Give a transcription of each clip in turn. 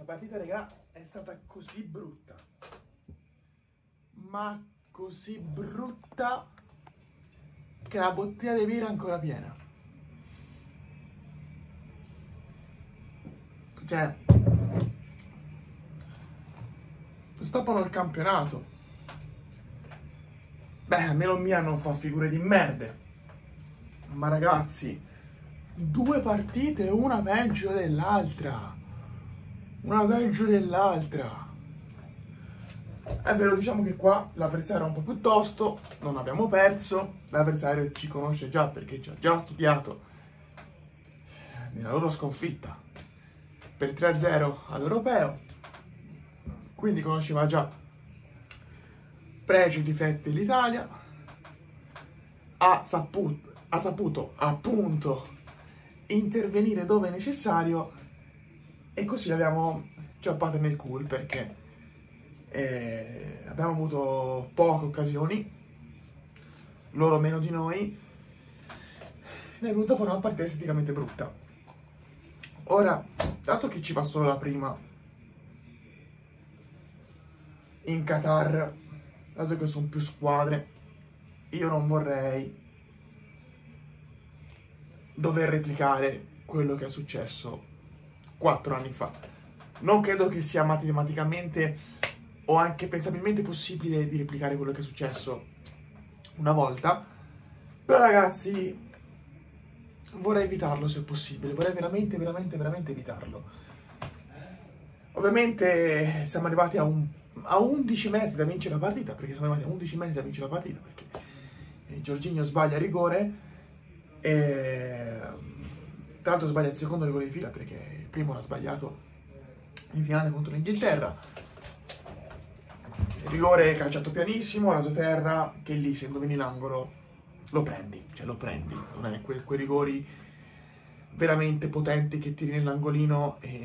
Questa partita, raga, è stata così brutta. Ma così brutta che la bottiglia di birra è ancora piena. Cioè, stoppano il campionato. Beh, almeno il Milan non fa figure di merde. Ma ragazzi, 2 partite, una peggio dell'altra. Una peggio dell'altra. È vero, diciamo che qua l'avversario è un po' più tosto, non abbiamo perso, l'avversario ci conosce già perché ci ha già studiato nella loro sconfitta per 3-0 all'Europeo, quindi conosceva già pregi e difetti dell'Italia, ha saputo appunto intervenire dove è necessario e così l'abbiamo ciappata nel culo perché abbiamo avuto poche occasioni, loro meno di noi, ne è venuta fuori una partita esteticamente brutta. Ora, dato che ci va solo la prima in Qatar, dato che sono più squadre, io non vorrei dover replicare quello che è successo 4 anni fa. Non credo che sia matematicamente o anche pensabilmente possibile di replicare quello che è successo una volta, però ragazzi vorrei evitarlo se è possibile, vorrei veramente evitarlo. Ovviamente siamo arrivati a 11 metri da vincere la partita, perché siamo arrivati a 11 metri da vincere la partita, perché Jorginho sbaglia il rigore e tra l'altro sbaglia il secondo rigore di fila perché il primo l'ha sbagliato in finale contro l'Inghilterra. Il rigore calciato pianissimo, raso terra, che lì se indovini l'angolo lo prendi, cioè lo prendi, non è quei rigori veramente potenti che tiri nell'angolino e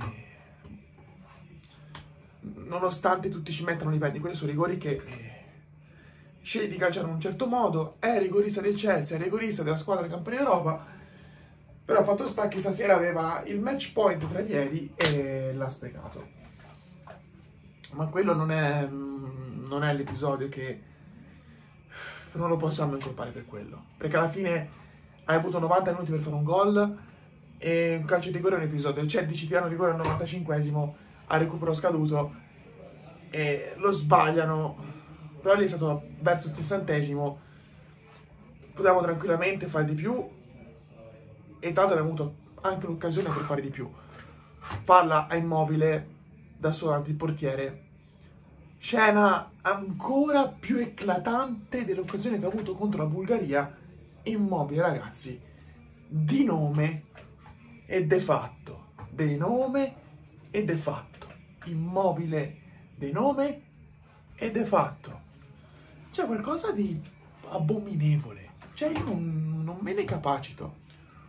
nonostante tutti ci mettano li prendi. Quelli sono rigori che scegli di calciare in un certo modo, è rigorista del Chelsea, è rigorista della squadra campione d'Europa, però fatto sta che stasera aveva il match point tra i piedi e l'ha sprecato. Ma quello non è l'episodio che non lo possiamo incolpare per quello, perché alla fine hai avuto 90 minuti per fare un gol e un calcio di rigore è un episodio, il Chelsea ci tirano rigore al 95esimo a recupero scaduto e lo sbagliano, però lì è stato verso il 60esimo, potevamo tranquillamente fare di più e tanto abbiamo avuto anche l'occasione per fare di più. Palla a Immobile da solo davanti il portiere, scena ancora più eclatante dell'occasione che ha avuto contro la Bulgaria. Immobile, ragazzi, di nome e de fatto, di nome e de fatto, Immobile di nome e de fatto, c'è qualcosa di abominevole, cioè io non me ne capacito.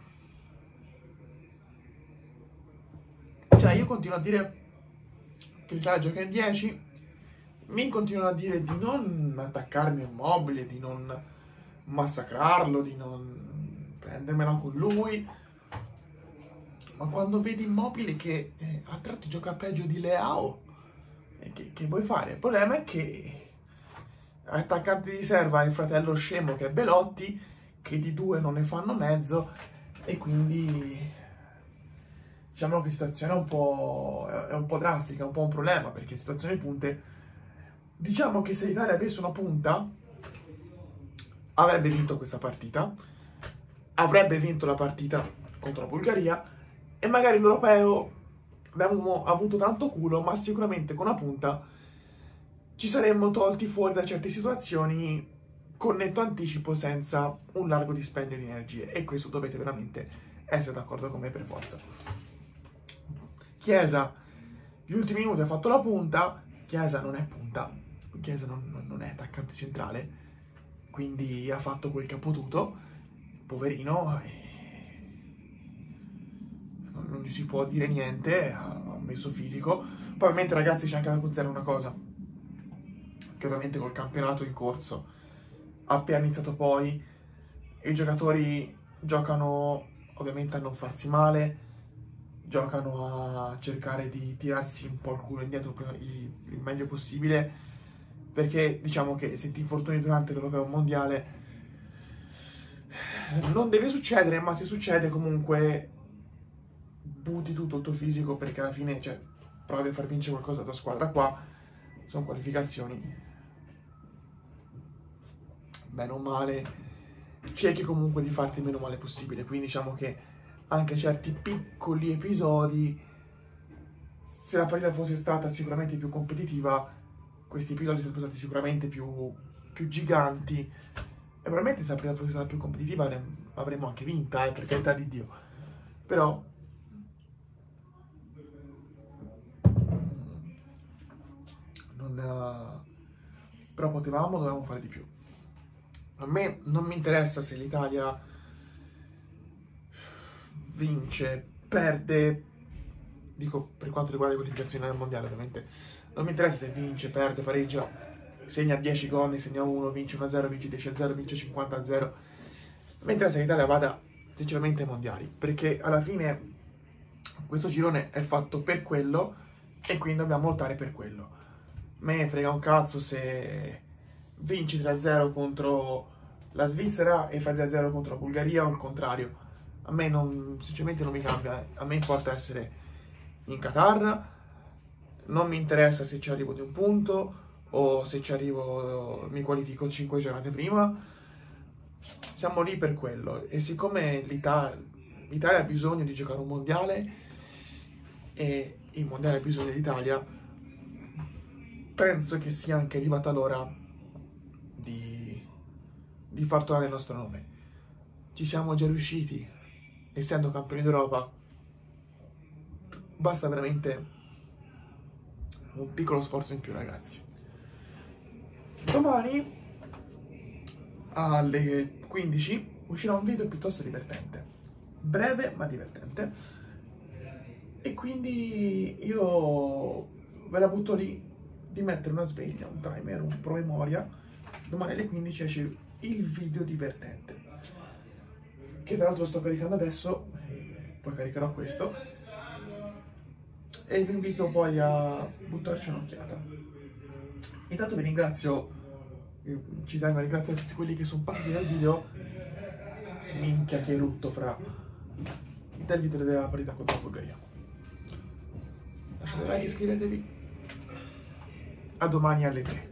Cioè io continuo a dire che l'Italia gioca in 10, mi continuano a dire di non attaccarmi a Immobile, di non massacrarlo, di non prendermela con lui, ma quando vedi Immobile che a tratti gioca peggio di Leao, che vuoi fare? Il problema è che attaccante di riserva il fratello scemo che è Belotti, che di 2 non ne fanno mezzo, e quindi diciamo che la situazione è un po' drastica, è un po' un problema, perché situazione di punte, diciamo che se l'Italia avesse una punta avrebbe vinto questa partita, avrebbe vinto la partita contro la Bulgaria e magari l'Europeo abbiamo avuto tanto culo, ma sicuramente con una punta ci saremmo tolti fuori da certe situazioni con netto anticipo, senza un largo dispendio di energie, e questo dovete veramente essere d'accordo con me per forza. Chiesa gli ultimi minuti ha fatto la punta, Chiesa non è punta, Chiesa non è attaccante centrale, quindi ha fatto quel che ha potuto, poverino, e non gli si può dire niente, ha messo fisico. Poi ovviamente ragazzi c'è anche da considerare una cosa, che ovviamente col campionato in corso, appena iniziato poi, i giocatori giocano ovviamente a non farsi male, giocano a cercare di tirarsi un po' il culo indietro il meglio possibile, perché diciamo che se ti infortuni durante l'Europeo Mondiale non deve succedere, ma se succede comunque butti tutto il tuo fisico, perché alla fine, cioè, provi a far vincere qualcosa alla tua squadra. Qua sono qualificazioni, bene o male cerchi comunque di farti il meno male possibile, quindi diciamo che anche certi piccoli episodi, se la partita fosse stata sicuramente più competitiva, questi episodi sarebbero stati sicuramente più giganti, e probabilmente se la partita fosse stata più competitiva avremmo anche vinta, per carità di Dio. Però dovevamo fare di più. A me non mi interessa se l'Italia vince, perde, dico per quanto riguarda le qualificazioni al mondiale ovviamente, non mi interessa se vince, perde, pareggia, segna 10 gol, ne segna 1, vince 1-0, vince 10-0, vince 50-0. A me interessa che l'Italia vada sinceramente ai mondiali, perché alla fine questo girone è fatto per quello e quindi dobbiamo lottare per quello. Me frega un cazzo se vinci 3-0 contro la Svizzera e fai 3-0 contro la Bulgaria o il contrario. A me sinceramente non mi cambia. A me importa essere in Qatar, non mi interessa se ci arrivo di un punto o se ci arrivo mi qualifico 5 giornate prima. Siamo lì per quello, e siccome l'Italia ha bisogno di giocare un mondiale e il mondiale ha bisogno dell'Italia, penso che sia anche arrivata l'ora di far tornare il nostro nome. Ci siamo già riusciti, essendo campioni d'Europa. Basta veramente un piccolo sforzo in più, ragazzi. Domani alle 15 uscirà un video piuttosto divertente, breve ma divertente, e quindi io ve la butto lì di mettere una sveglia, un timer, un promemoria. Domani alle 15 esce il video divertente, che tra l'altro sto caricando adesso, poi caricherò questo, e vi invito poi a buttarci un'occhiata. Intanto vi ringrazio, ci tengo a ringraziare tutti quelli che sono passati dal video. Minchia che rutto del video della partita contro la Bulgaria. Lasciate like, iscrivetevi. A domani alle 3.